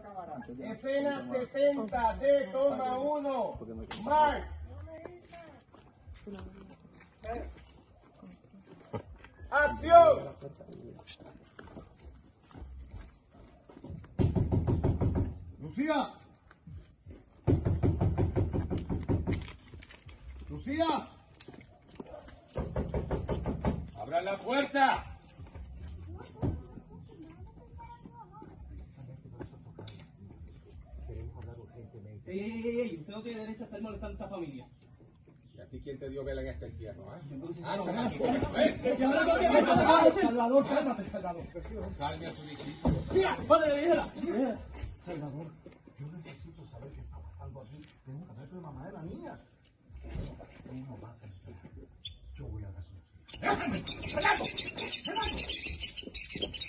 Escena 70 de toma 1. Mark. ¡Acción! ¡Lucía! ¡Lucía! ¡Abran la puerta! ¡Ey! Usted no tiene derecho a estar molestando a esta familia. ¿Y a ti quién te dio vela en este entierro, Salvador, cálmate, Salvador. Calme a su discípulo. ¡Padre, déjala! Salvador, yo necesito saber qué está pasando aquí. Tengo que hablar con la mamá de la niña. Tú no vas a entrar. Yo voy a hablar con los hijos.